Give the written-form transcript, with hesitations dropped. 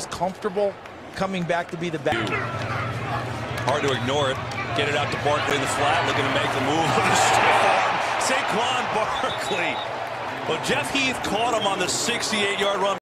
was comfortable coming back to be the back. Hard to ignore it. Get it out to Barkley in the flat, looking to make the move with a stiff arm. Saquon Barkley. Well, Jeff Heath caught him on the 68-yard run.